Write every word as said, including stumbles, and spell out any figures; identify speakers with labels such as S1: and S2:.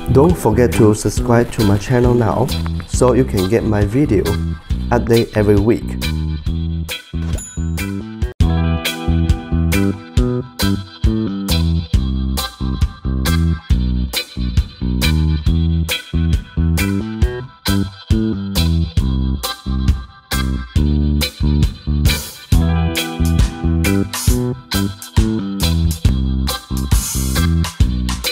S1: Don't forget to subscribe to my channel now so you can get my video update every week.